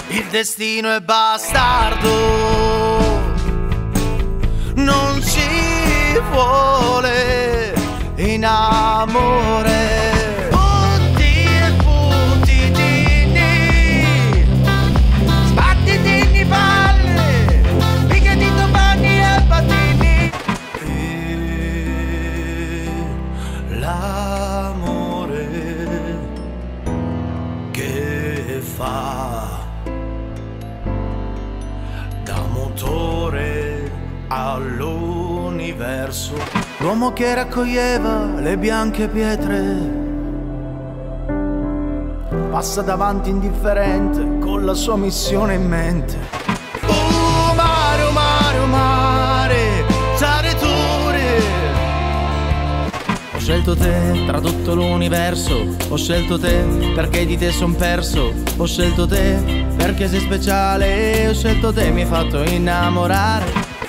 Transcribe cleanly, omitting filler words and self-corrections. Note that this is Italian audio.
Il destino è bastardo, non si vuole in amore. Butti e buttitini, sbattitini palle, picchiati domani e battini. E l'amore che fa da motore all'universo, l'uomo che raccoglieva le bianche pietre passa davanti indifferente con la sua missione in mente. Oh mare, oh mare, oh mare, Zaretore. Ho scelto te tra tutto l'universo, ho scelto te perché di te son perso, ho scelto te perché sei speciale, ho scelto te, mi hai fatto innamorare.